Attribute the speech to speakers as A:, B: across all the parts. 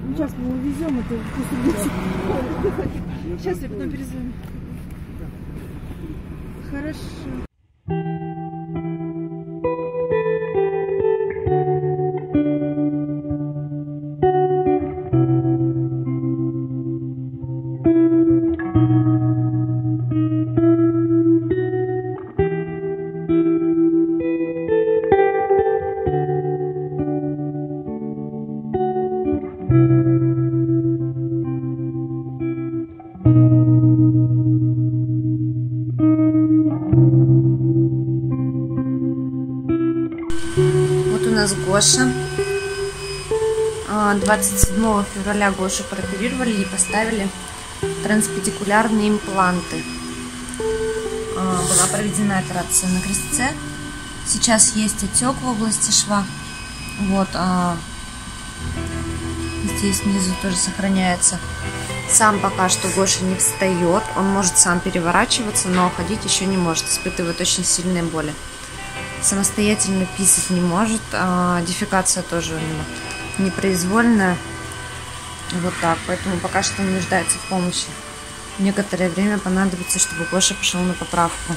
A: Сейчас мы увезем это после. Сейчас я потом перезвоню. Хорошо.
B: Гоша. 27 февраля Гошу прооперировали и поставили транспедикулярные импланты. Была проведена операция на крестце. Сейчас есть отек в области шва. Вот, здесь внизу тоже сохраняется. Сам пока что Гоша не встает. Он может сам переворачиваться, но ходить еще не может. Испытывает очень сильные боли. Самостоятельно писать не может, дефекация тоже у него непроизвольная. Вот так, поэтому пока что он нуждается в помощи. Некоторое время понадобится, чтобы Гоша пошел на поправку.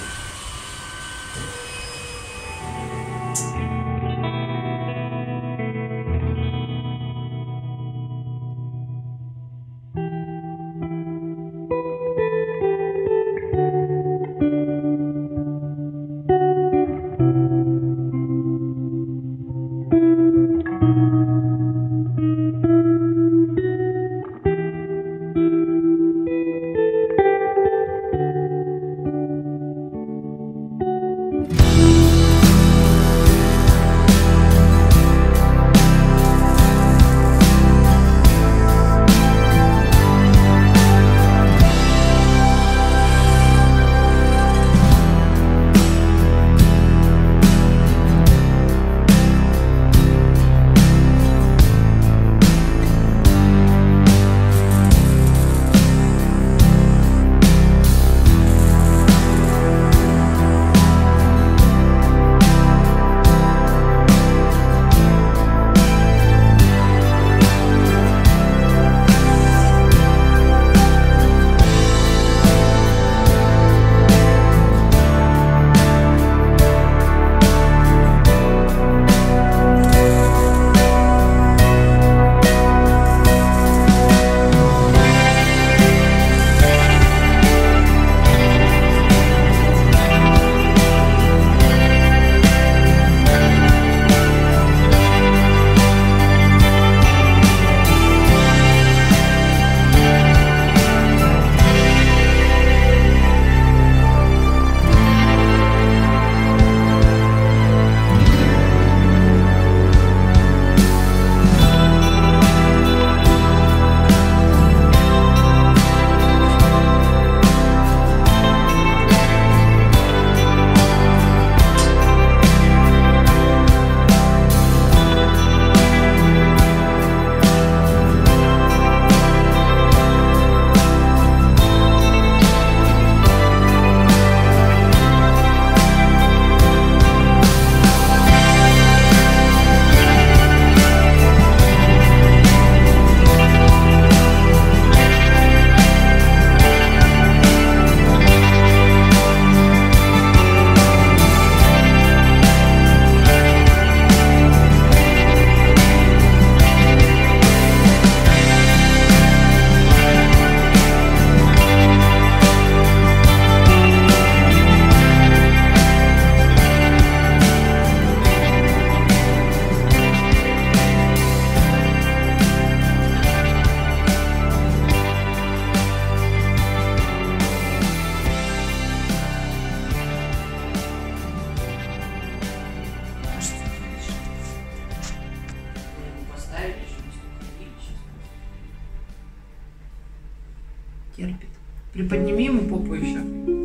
C: терпит. Приподними ему попу еще,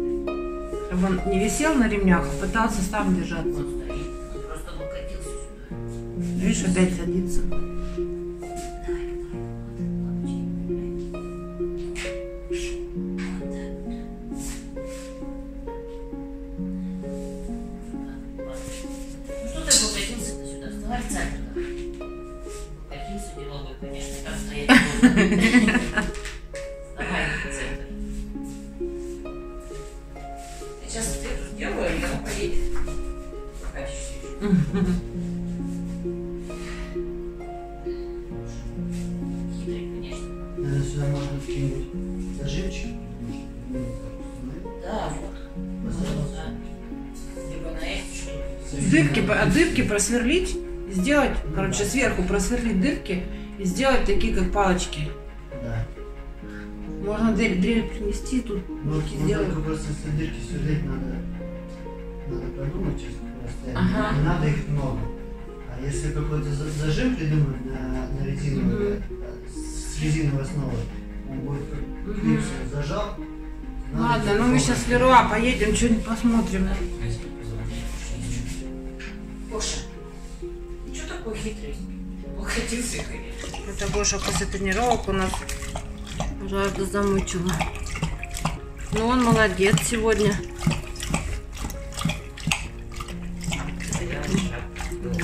C: чтобы он не висел на ремнях, а пытался сам держаться.
D: Он стоит, он просто облокотился сюда.
C: Видишь, опять садится.
D: Ну что ты облокотился-то сюда? Вставай в центр. Облокотился, не могу, конечно, там стоять. Давай в центр. Я сейчас это сделаю, и она поедет. Пока чуть-чуть. Хитрый, конечно.
E: Наверное, сюда можно вкинуть зажимчик.
D: Да, вот. Да. Либо на эти
C: Дырки просверлить, сделать, короче, сверху просверлить дырки и сделать такие, как палочки.
E: Да.
C: Можно дрель принести, тут
E: Ну,
C: сделать.
E: только просто если дырки сверлить надо продумать, через какое расстояние.
C: Ага.
E: Не надо их много. А если какой-то зажим придумать на резиновый, с резиновой основой, он будет как клипсу зажал.
C: Ладно, ну мы сейчас в Леруа поедем, что-нибудь посмотрим.
D: Гоша, ты что такой хитрый? Укатился, конечно.
C: Это Гоша после тренировок у нас жажда замучила. Ну он молодец сегодня. Да.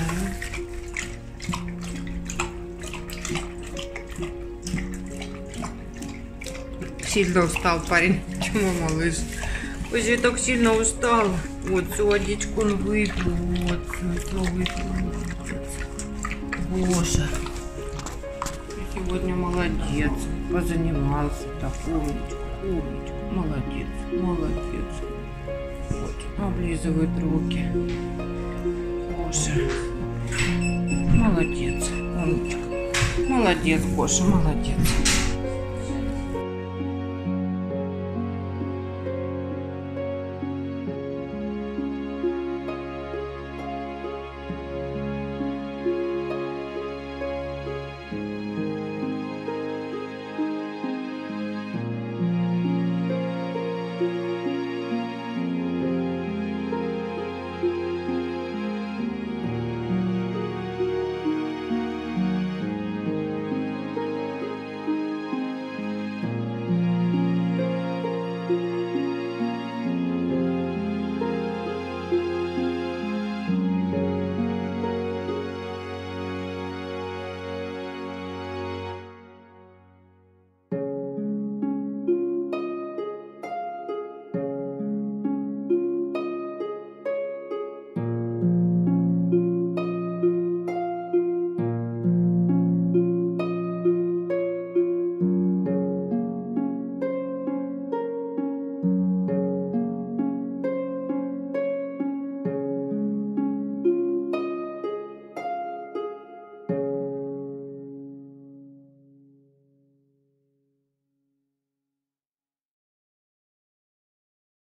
C: Сильно устал парень. Почему, малыш? Ой, так сильно устал. Вот, всю водичку он выпил. Вот, все выпил. Молодец. Гоша. Сегодня молодец. Позанимался. Так, умничка. Молодец. Молодец. Вот, облизывает руки. Гоша. Молодец. Умничка. Молодец, Гоша, молодец.